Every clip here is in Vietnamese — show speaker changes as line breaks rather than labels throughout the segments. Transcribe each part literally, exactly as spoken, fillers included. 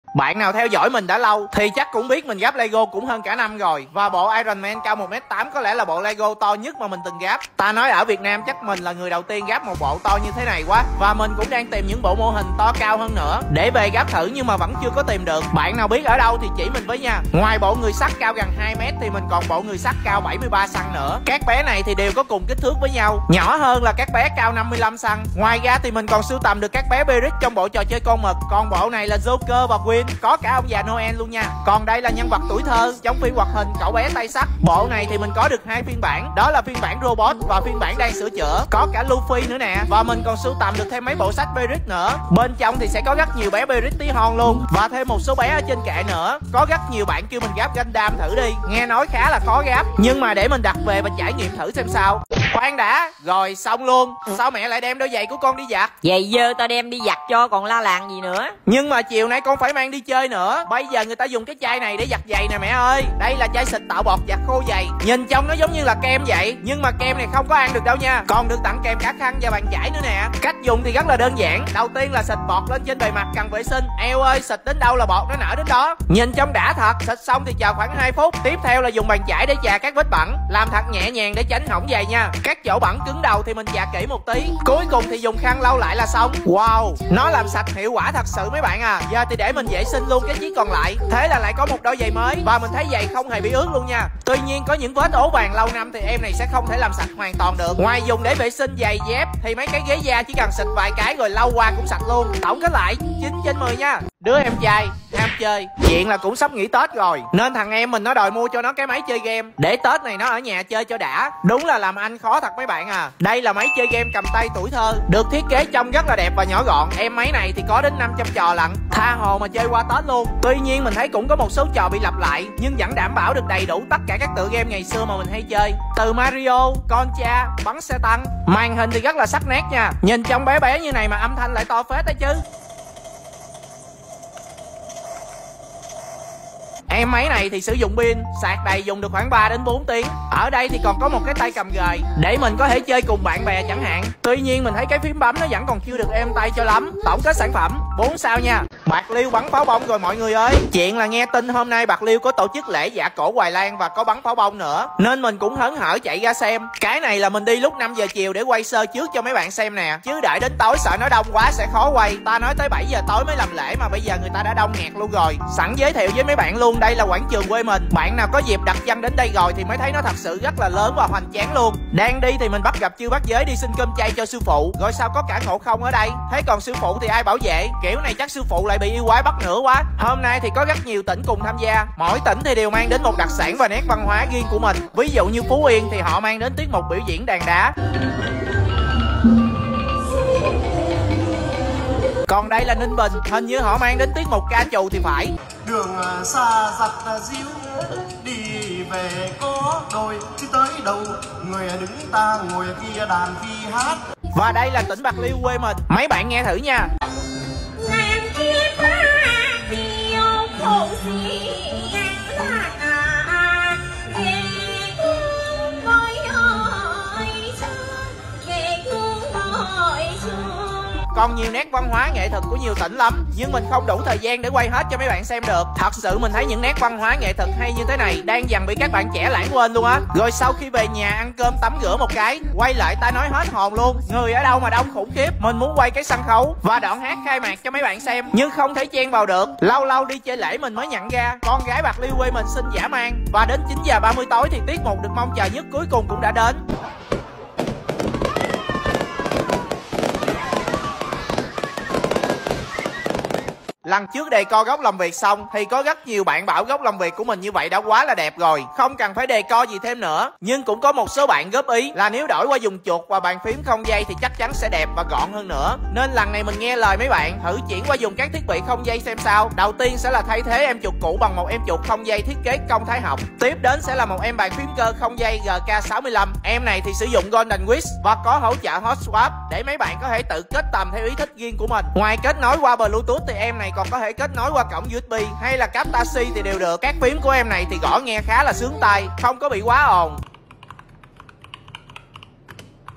Bạn nào theo dõi mình đã lâu thì chắc cũng biết mình gáp Lego cũng hơn cả năm rồi. Và bộ Iron Man cao một mét tám có lẽ là bộ Lego to nhất mà mình từng gáp. Ta nói ở Việt Nam chắc mình là người đầu tiên gáp một bộ to như thế này quá. Và mình cũng đang tìm những bộ mô hình to cao hơn nữa để về gáp thử, nhưng mà vẫn chưa có tìm được. Bạn nào biết ở đâu thì chỉ mình với nha. Ngoài bộ người sắt cao gần hai mét thì mình còn bộ người sắt cao bảy mươi ba xăng-ti-mét nữa. Các bé này thì đều có cùng kích thước với nhau, nhỏ hơn là các bé cao năm mươi lăm xăng-ti-mét. Ngoài ra thì mình còn sưu tầm được các bé Berit trong bộ trò chơi con mực. Còn bộ này là Joker và Win, có cả ông già Noel luôn nha. Còn đây là nhân vật tuổi thơ trong phim hoạt hình Cậu bé tay sắt. Bộ này thì mình có được hai phiên bản, đó là phiên bản robot và phiên bản đang sửa chữa. Có cả Luffy nữa nè. Và mình còn sưu tầm được thêm mấy bộ sách Berit nữa. Bên trong thì sẽ có rất nhiều bé Berit tí hon luôn, và thêm một số bé ở trên kệ nữa. Có rất nhiều bạn kêu mình gáp Gundam thử đi, nghe nói khá là khó gáp, nhưng mà để mình đặt về và trải nghiệm thử xem sao. Khoan đã, rồi xong luôn. Sao mẹ lại đem đôi giày của con đi giặt?
Giày dơ tao đem đi giặt cho, còn la làng gì nữa.
Nhưng mà chiều nay con phải mang đi chơi nữa. Bây giờ người ta dùng cái chai này để giặt giày nè mẹ ơi. Đây là chai xịt tạo bọt giặt khô giày. Nhìn trông nó giống như là kem vậy, nhưng mà kem này không có ăn được đâu nha. Còn được tặng kèm cả khăn và bàn chải nữa nè. Cách dùng thì rất là đơn giản. Đầu tiên là xịt bọt lên trên bề mặt cần vệ sinh. Eo ơi, xịt đến đâu là bọt nó nở đến đó. Nhìn trông đã thật. Xịt xong thì chờ khoảng hai phút. Tiếp theo là dùng bàn chải để chà các vết bẩn. Làm thật nhẹ nhàng để tránh hỏng giày nha. Các chỗ bẩn cứng đầu thì mình chà kỹ một tí. Cuối cùng thì dùng khăn lau lại là xong. Wow, nó làm sạch hiệu quả thật sự mấy bạn à. Giờ thì để mình vệ sinh luôn cái chiếc còn lại. Thế là lại có một đôi giày mới, và mình thấy giày không hề bị ướt luôn nha. Tuy nhiên có những vết ố vàng lâu năm thì em này sẽ không thể làm sạch hoàn toàn được. Ngoài dùng để vệ sinh giày dép thì mấy cái ghế da chỉ cần xịt vài cái rồi lau qua cũng sạch luôn. Tổng kết lại chín trên mười nha. Đứa em trai ham chơi, chuyện là cũng sắp nghỉ Tết rồi, nên thằng em mình nó đòi mua cho nó cái máy chơi game để Tết này nó ở nhà chơi cho đã. Đúng là làm anh khó thật mấy bạn à. Đây là máy chơi game cầm tay tuổi thơ, được thiết kế trông rất là đẹp và nhỏ gọn. Em máy này thì có đến năm trăm trò lận, tha hồ mà chơi qua Tết luôn. Tuy nhiên mình thấy cũng có một số trò bị lặp lại, nhưng vẫn đảm bảo được đầy đủ tất cả các tựa game ngày xưa mà mình hay chơi, từ Mario, Contra, bắn xe tăng. Màn hình thì rất là sắc nét nha. Nhìn trông bé bé như này mà âm thanh lại to phết đấy chứ. Em máy này thì sử dụng pin, sạc đầy dùng được khoảng ba đến bốn tiếng. Ở đây thì còn có một cái tay cầm gời để mình có thể chơi cùng bạn bè chẳng hạn. Tuy nhiên mình thấy cái phím bấm nó vẫn còn chưa được êm tay cho lắm. Tổng kết sản phẩm bốn sao nha. Bạc Liêu bắn pháo bông rồi mọi người ơi. Chuyện là nghe tin hôm nay Bạc Liêu có tổ chức lễ dạ cổ Hoài Lan và có bắn pháo bông nữa, nên mình cũng hớn hở chạy ra xem. Cái này là mình đi lúc năm giờ chiều để quay sơ trước cho mấy bạn xem nè, chứ đợi đến tối sợ nó đông quá sẽ khó quay. Ta nói tới bảy giờ tối mới làm lễ mà bây giờ người ta đã đông nghẹt luôn rồi. Sẵn giới thiệu với mấy bạn luôn, đây là quảng trường quê mình. Bạn nào có dịp đặt chân đến đây rồi thì mới thấy nó thật sự rất là lớn và hoành tráng luôn. Đang đi thì mình bắt gặp Chư Bát Giới đi xin cơm chay cho sư phụ, rồi sao có cả Ngộ Không ở đây. Thế còn sư phụ thì ai bảo vệ? Kiểu này chắc sư phụ lại bị yêu quái bắt nữa quá. Hôm nay thì có rất nhiều tỉnh cùng tham gia, mỗi tỉnh thì đều mang đến một đặc sản và nét văn hóa riêng của mình. Ví dụ như Phú Yên thì họ mang đến tiết mục biểu diễn đàn đá. Còn đây là Ninh Bình, hình như họ mang đến tiết mục ca trù thì phải.
Đường xa giặt diếu đi về có đôi, chứ tới đâu người đứng ta ngồi kia đàn khi hát.
Và đây là tỉnh Bạc Liêu quê mình, mấy bạn nghe thử nha. Còn nhiều nét văn hóa nghệ thuật của nhiều tỉnh lắm, nhưng mình không đủ thời gian để quay hết cho mấy bạn xem được. Thật sự mình thấy những nét văn hóa nghệ thuật hay như thế này đang dần bị các bạn trẻ lãng quên luôn á. Rồi sau khi về nhà ăn cơm tắm rửa một cái, quay lại ta nói hết hồn luôn. Người ở đâu mà đông khủng khiếp. Mình muốn quay cái sân khấu và đoạn hát khai mạc cho mấy bạn xem, nhưng không thể chen vào được. Lâu lâu đi chơi lễ mình mới nhận ra con gái Bạc Liêu quê mình xin dã man. Và đến chín giờ ba mươi tối thì tiết mục được mong chờ nhất cuối cùng cũng đã đến. Lần trước đề co góc làm việc xong thì có rất nhiều bạn bảo góc làm việc của mình như vậy đã quá là đẹp rồi, không cần phải đề co gì thêm nữa. Nhưng cũng có một số bạn góp ý là nếu đổi qua dùng chuột và bàn phím không dây thì chắc chắn sẽ đẹp và gọn hơn nữa. Nên lần này mình nghe lời mấy bạn, thử chuyển qua dùng các thiết bị không dây xem sao. Đầu tiên sẽ là thay thế em chuột cũ bằng một em chuột không dây thiết kế công thái học. Tiếp đến sẽ là một em bàn phím cơ không dây G K sáu mươi lăm. Em này thì sử dụng Golden Wish và có hỗ trợ hot swap để mấy bạn có thể tự kết tầm theo ý thích riêng của mình. Ngoài kết nối qua Bluetooth thì em này còn có thể kết nối qua cổng U S B hay là cáp taxi thì đều được. Các phím của em này thì gõ nghe khá là sướng tai, không có bị quá ồn.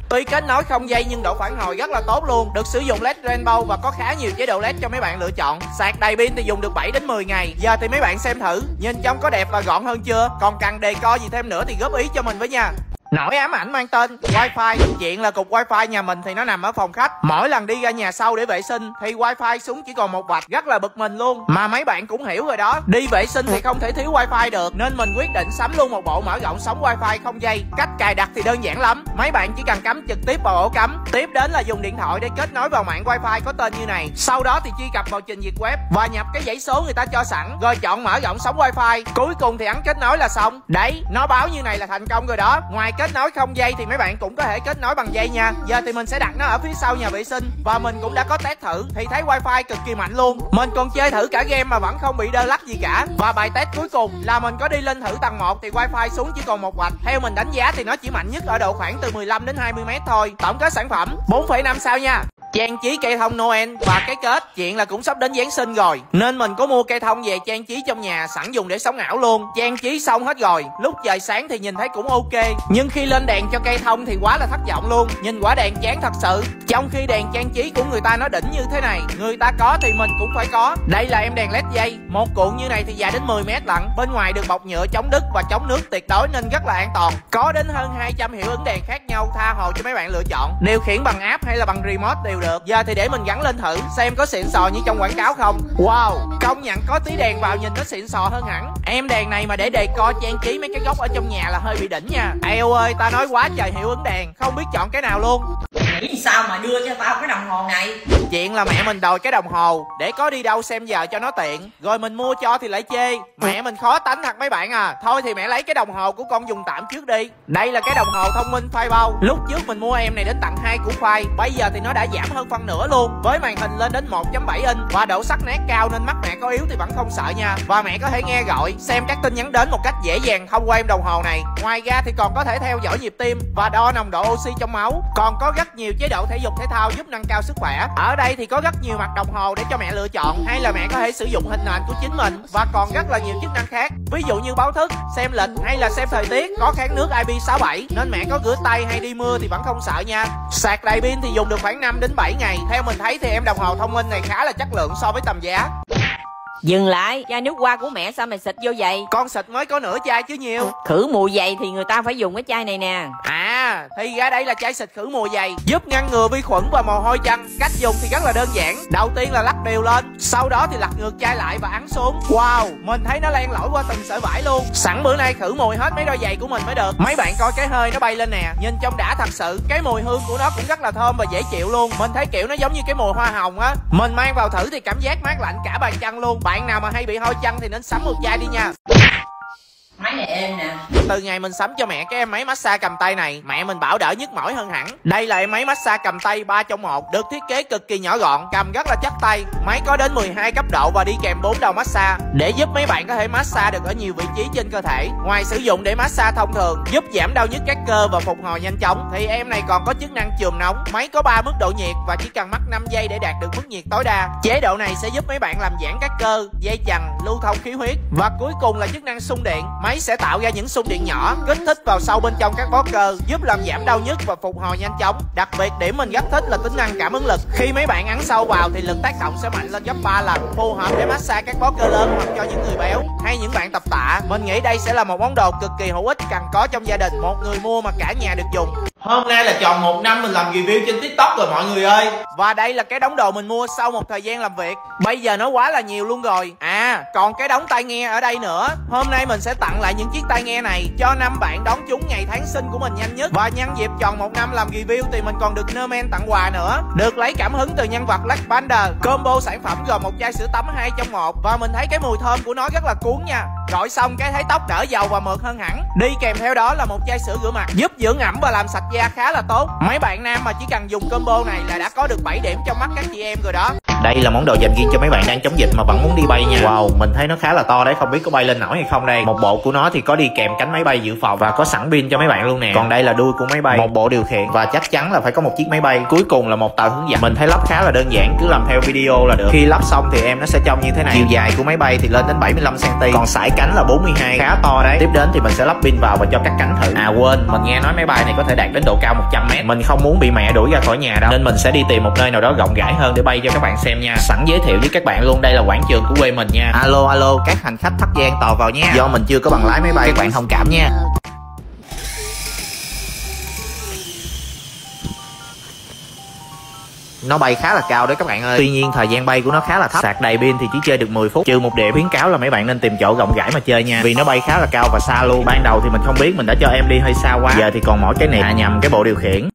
Tuy kết nối không dây nhưng độ phản hồi rất là tốt luôn. Được sử dụng led rainbow và có khá nhiều chế độ led cho mấy bạn lựa chọn. Sạc đầy pin thì dùng được bảy đến mười ngày. Giờ thì mấy bạn xem thử, nhìn trông có đẹp và gọn hơn chưa? Còn cần đề co gì thêm nữa thì góp ý cho mình với nha. Nỗi ám ảnh mang tên wifi. Chuyện là cục wifi nhà mình thì nó nằm ở phòng khách. Mỗi lần đi ra nhà sau để vệ sinh thì wifi xuống chỉ còn một vạch, rất là bực mình luôn. Mà mấy bạn cũng hiểu rồi đó, đi vệ sinh thì không thể thiếu wifi được, nên mình quyết định sắm luôn một bộ mở rộng sóng wifi không dây. Cách cài đặt thì đơn giản lắm, mấy bạn chỉ cần cắm trực tiếp vào ổ cắm, tiếp đến là dùng điện thoại để kết nối vào mạng wifi có tên như này. Sau đó thì truy cập vào trình duyệt web và nhập cái dãy số người ta cho sẵn, rồi chọn mở rộng sóng wifi. Cuối cùng thì ấn kết nối là xong. Đấy, nó báo như này là thành công rồi đó. Ngoài kết nối không dây thì mấy bạn cũng có thể kết nối bằng dây nha. Giờ thì mình sẽ đặt nó ở phía sau nhà vệ sinh và mình cũng đã có test thử thì thấy wifi cực kỳ mạnh luôn. Mình còn chơi thử cả game mà vẫn không bị đơ lắc gì cả. Và bài test cuối cùng là mình có đi lên thử tầng một thì wifi xuống chỉ còn một vạch. Theo mình đánh giá thì nó chỉ mạnh nhất ở độ khoảng từ mười lăm đến hai mươi mét thôi. Tổng kết sản phẩm bốn phẩy năm sao nha. Trang trí cây thông Noel và cái kết chuyện là cũng sắp đến Giáng sinh rồi, nên mình có mua cây thông về trang trí trong nhà sẵn dùng để sống ảo luôn. Trang trí xong hết rồi, lúc trời sáng thì nhìn thấy cũng ok, nhưng khi lên đèn cho cây thông thì quá là thất vọng luôn. Nhìn quả đèn chán thật sự, trong khi đèn trang trí của người ta nó đỉnh như thế này, người ta có thì mình cũng phải có. Đây là em đèn led dây, một cuộn như này thì dài đến mười mét lận. Bên ngoài được bọc nhựa chống đứt và chống nước tuyệt đối nên rất là an toàn. Có đến hơn hai trăm hiệu ứng đèn khác nhau tha hồ cho mấy bạn lựa chọn. Điều khiển bằng app hay là bằng remote đều được. Giờ thì để mình gắn lên thử xem có xịn sò như trong quảng cáo không. Wow, công nhận có tí đèn vào nhìn nó xịn sò hơn hẳn. Em đèn này mà để đề co trang trí mấy cái góc ở trong nhà là hơi bị đỉnh nha. Eo ơi, ta nói quá trời hiệu ứng đèn, không biết chọn cái nào luôn.
Nghĩ sao mà đưa cho tao cái đồng hồ này?
Chuyện là mẹ mình đòi cái đồng hồ để có đi đâu xem giờ cho nó tiện, rồi mình mua cho thì lại chê. Mẹ mình khó tánh thật mấy bạn à. Thôi thì mẹ lấy cái đồng hồ của con dùng tạm trước đi. Đây là cái đồng hồ thông minh phai bao. Lúc trước mình mua em này đến tặng hai củ khoai, bây giờ thì nó đã giảm hơn phân nửa luôn, với màn hình lên đến một chấm bảy inch và độ sắc nét cao nên mắt mẹ có yếu thì vẫn không sợ nha. Và mẹ có thể nghe gọi, xem các tin nhắn đến một cách dễ dàng thông qua em đồng hồ này. Ngoài ra thì còn có thể theo dõi nhịp tim và đo nồng độ oxy trong máu. Còn có rất nhiều chế độ thể dục thể thao giúp nâng cao sức khỏe. Ở đây thì có rất nhiều mặt đồng hồ để cho mẹ lựa chọn, hay là mẹ có thể sử dụng hình nền của chính mình, và còn rất là nhiều chức năng khác, ví dụ như báo thức, xem lịch hay là xem thời tiết. Có kháng nước I P sáu bảy nên mẹ có rửa tay hay đi mưa thì vẫn không sợ nha. Sạc đầy pin thì dùng được khoảng năm đến bảy ngày. Theo mình thấy thì em đồng hồ thông minh này khá là chất lượng so với tầm giá.
Dừng lại, chai nước hoa của mẹ sao mày xịt vô vậy?
Con xịt mới có nửa chai chứ nhiều.
Khử mùi giày thì người ta phải dùng cái chai này nè.
À, thì ra đây là chai xịt khử mùi giày, giúp ngăn ngừa vi khuẩn và mồ hôi chân. Cách dùng thì rất là đơn giản. Đầu tiên là lắc đều lên, sau đó thì lật ngược chai lại và ấn xuống. Wow, mình thấy nó len lỏi qua từng sợi vải luôn. Sẵn bữa nay khử mùi hết mấy đôi giày của mình mới được. Mấy bạn coi cái hơi nó bay lên nè, nhìn trông đã thật sự. Cái mùi hương của nó cũng rất là thơm và dễ chịu luôn. Mình thấy kiểu nó giống như cái mùi hoa hồng á. Mình mang vào thử thì cảm giác mát lạnh cả bàn chân luôn. Bạn nào mà hay bị hôi chân thì nên sắm một chai đi nha.
Máy này êm nè.
Từ ngày mình sắm cho mẹ cái em máy massage cầm tay này, mẹ mình bảo đỡ nhức mỏi hơn hẳn. Đây là em máy massage cầm tay ba trong một, được thiết kế cực kỳ nhỏ gọn, cầm rất là chắc tay. Máy có đến mười hai cấp độ và đi kèm bốn đầu massage để giúp mấy bạn có thể massage được ở nhiều vị trí trên cơ thể. Ngoài sử dụng để massage thông thường giúp giảm đau nhức các cơ và phục hồi nhanh chóng, thì em này còn có chức năng chườm nóng. Máy có ba mức độ nhiệt và chỉ cần mắc năm giây để đạt được mức nhiệt tối đa. Chế độ này sẽ giúp mấy bạn làm giãn các cơ, dây chằng, lưu thông khí huyết. Và cuối cùng là chức năng xung điện. Máy sẽ tạo ra những xung điện nhỏ kích thích vào sâu bên trong các bó cơ, giúp làm giảm đau nhức và phục hồi nhanh chóng. Đặc biệt điểm mình rất thích là tính năng cảm ứng lực. Khi mấy bạn ấn sâu vào thì lực tác động sẽ mạnh lên gấp ba lần, phù hợp để massage các bó cơ lớn hoặc cho những người béo hay những bạn tập tạ. Mình nghĩ đây sẽ là một món đồ cực kỳ hữu ích, cần có trong gia đình, một người mua mà cả nhà được dùng. Hôm nay là tròn một năm mình làm review trên TikTok rồi mọi người ơi. Và đây là cái đống đồ mình mua sau một thời gian làm việc. Bây giờ nó quá là nhiều luôn rồi. À, còn cái đống tai nghe ở đây nữa. Hôm nay mình sẽ tặng lại những chiếc tai nghe này cho năm bạn đón trúng ngày tháng sinh của mình nhanh nhất. Và nhân dịp tròn một năm làm review thì mình còn được Nerman tặng quà nữa. Được lấy cảm hứng từ nhân vật Black Panther. Combo sản phẩm gồm một chai sữa tắm hai trong một. Và mình thấy cái mùi thơm của nó rất là cuốn nha. Rọi xong cái thấy tóc đỡ dầu và mượt hơn hẳn. Đi kèm theo đó là một chai sữa rửa mặt giúp dưỡng ẩm và làm sạch da khá là tốt. Mấy bạn nam mà chỉ cần dùng combo này là đã có được bảy điểm trong mắt các chị em rồi đó. Đây là món đồ dành riêng cho mấy bạn đang chống dịch mà vẫn muốn đi bay nha. Wow, mình thấy nó khá là to đấy, không biết có bay lên nổi hay không đây. Một bộ của nó thì có đi kèm cánh máy bay dự phòng và có sẵn pin cho mấy bạn luôn nè. Còn đây là đuôi của máy bay, một bộ điều khiển và chắc chắn là phải có một chiếc máy bay. Cuối cùng là một tờ hướng dẫn. Mình thấy lắp khá là đơn giản, cứ làm theo video là được. Khi lắp xong thì em nó sẽ trông như thế này. Chiều dài của máy bay thì lên đến bảy mươi lăm xăng-ti-mét, còn sải cánh là bốn mươi hai, khá to đấy. Tiếp đến thì mình sẽ lắp pin vào và cho cắt cánh thử. À quên, mình nghe nói máy bay này có thể đạt đến độ cao một trăm mét. Mình không muốn bị mẹ đuổi ra khỏi nhà đâu, nên mình sẽ đi tìm một nơi nào đó rộng rãi hơn để bay cho các bạn xem nha. Sẵn giới thiệu với các bạn luôn, đây là quảng trường của quê mình nha. Alo alo, các hành khách Bắc Giang tò vào nha. Do mình chưa có bằng lái máy bay, các bạn thông cảm nha. Nó bay khá là cao đấy các bạn ơi. Tuy nhiên thời gian bay của nó khá là thấp. Sạc đầy pin thì chỉ chơi được mười phút. Trừ một điểm khuyến cáo là mấy bạn nên tìm chỗ rộng rãi mà chơi nha, vì nó bay khá là cao và xa luôn. Ban đầu thì mình không biết, mình đã cho em đi hơi xa quá. Giờ thì còn mỗi cái này, à nhầm, cái bộ điều khiển.